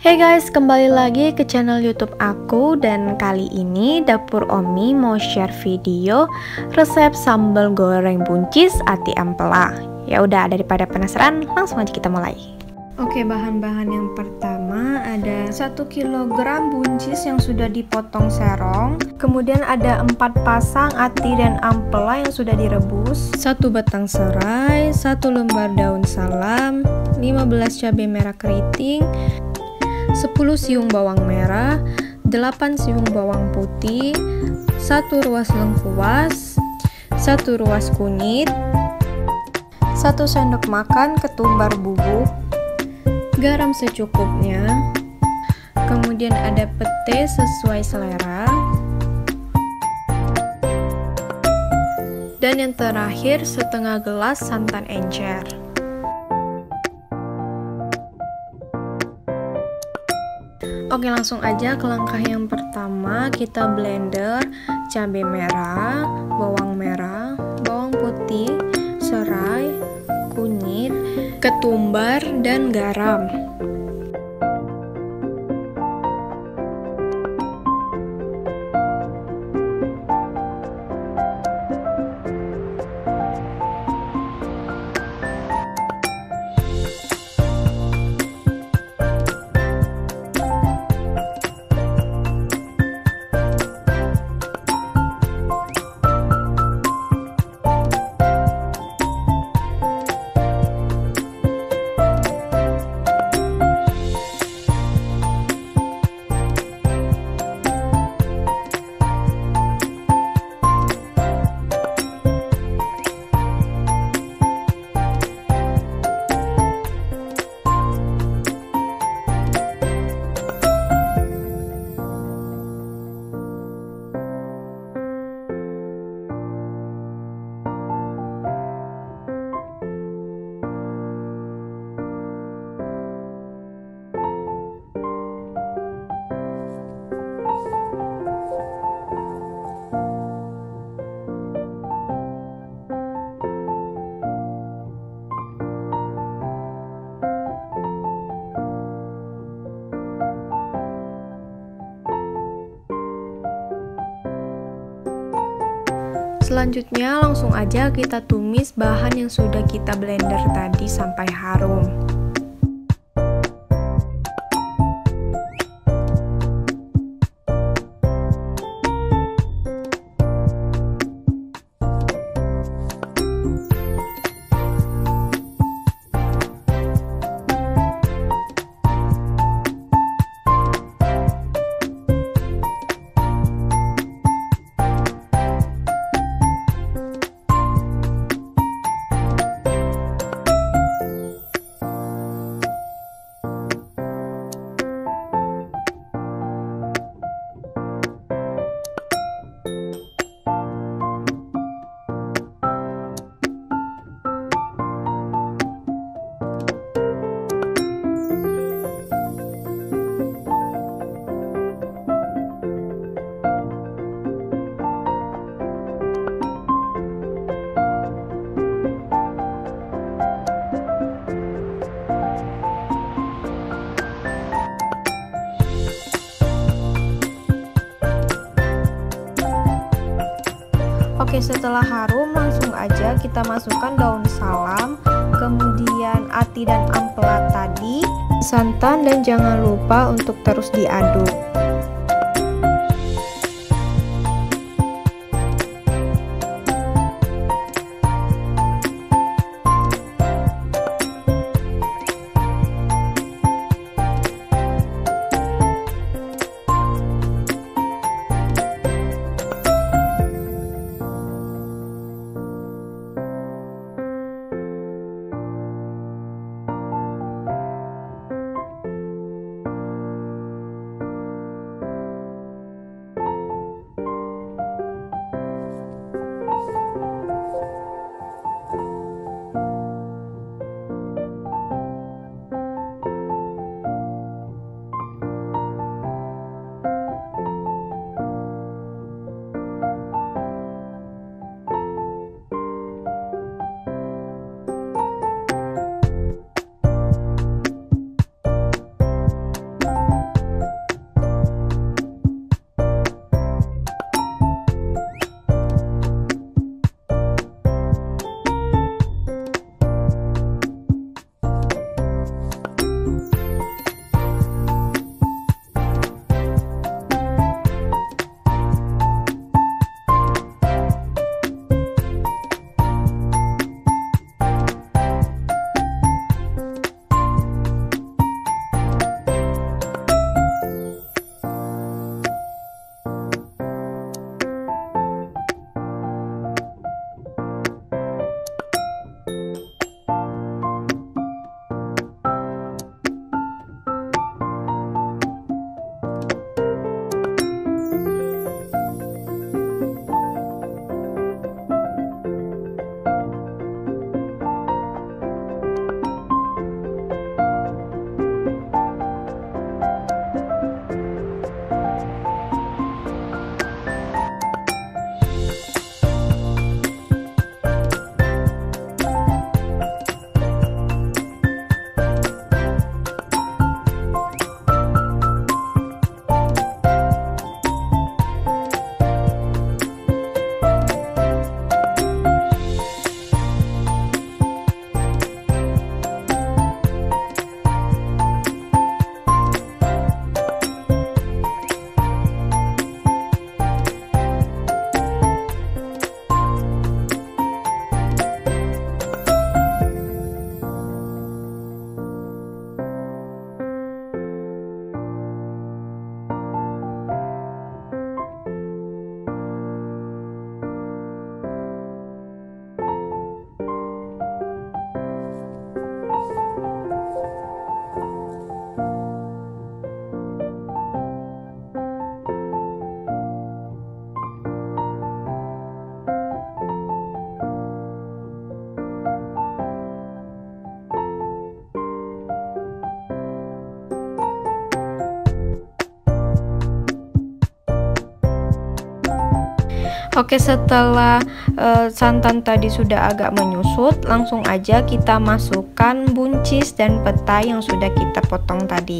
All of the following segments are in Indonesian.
Hey guys, kembali lagi ke channel YouTube aku, dan kali ini Dapur Omi mau share video resep sambal goreng buncis ati ampela. Ya udah, daripada penasaran, langsung aja kita mulai. Oke, bahan-bahan yang pertama ada 1 kg buncis yang sudah dipotong serong. Kemudian ada 4 pasang ati dan ampela yang sudah direbus, 1 batang serai, 1 lembar daun salam, 15 cabai merah keriting, 10 siung bawang merah, 8 siung bawang putih, 1 ruas lengkuas, 1 ruas kunyit, 1 sendok makan ketumbar bubuk, garam secukupnya, kemudian ada pete sesuai selera, dan yang terakhir setengah gelas santan encer. Oke, langsung aja ke langkah yang pertama. Kita blender cabai merah, bawang putih, serai, kunyit, ketumbar, dan garam. Selanjutnya langsung aja kita tumis bahan yang sudah kita blender tadi sampai harum. Oke, setelah harum langsung aja kita masukkan daun salam, kemudian ati dan ampela tadi, santan, dan jangan lupa untuk terus diaduk. Oke, setelah santan tadi sudah agak menyusut, langsung aja kita masukkan buncis dan petai yang sudah kita potong tadi.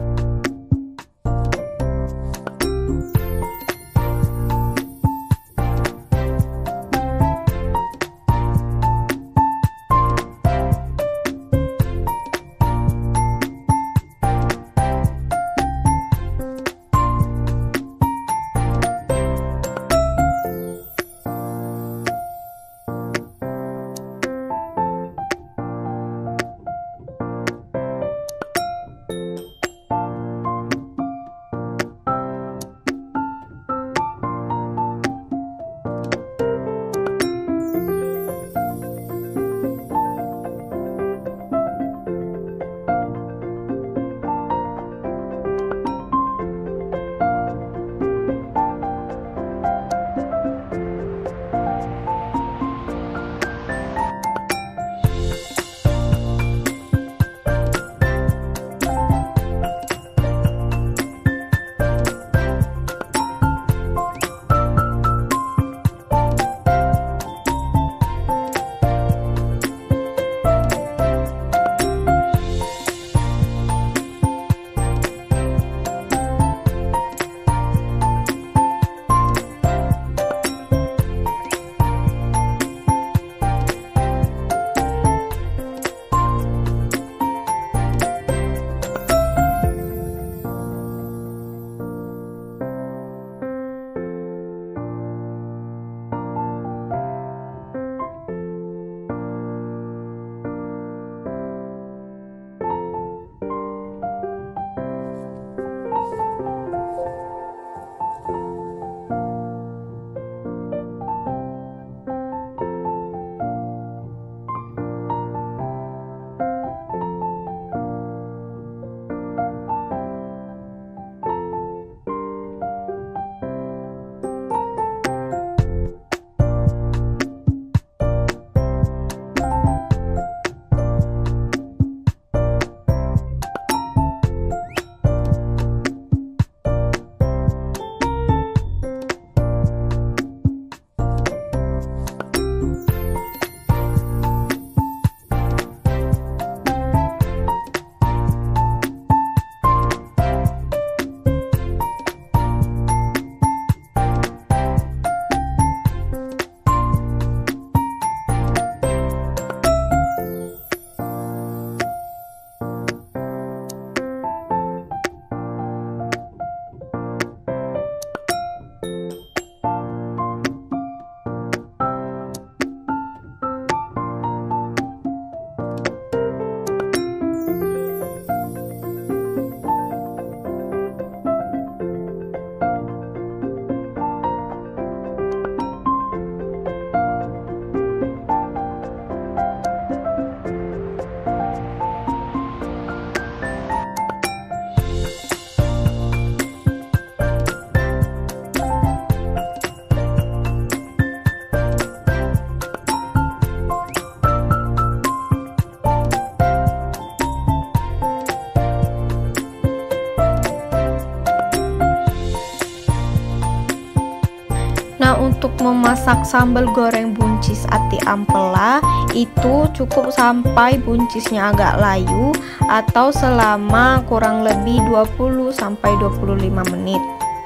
Nah, untuk memasak sambal goreng buncis ati ampela itu cukup sampai buncisnya agak layu atau selama kurang lebih 20 sampai 25 menit.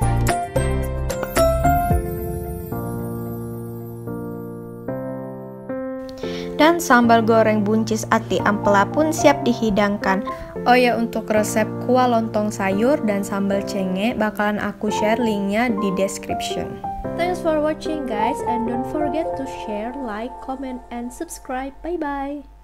Dan sambal goreng buncis ati ampela pun siap dihidangkan. Oh ya, untuk resep kuah lontong sayur dan sambal cenge bakalan aku share linknya di description. Thanks for watching guys, and don't forget to share, like, comment, and subscribe. Bye bye.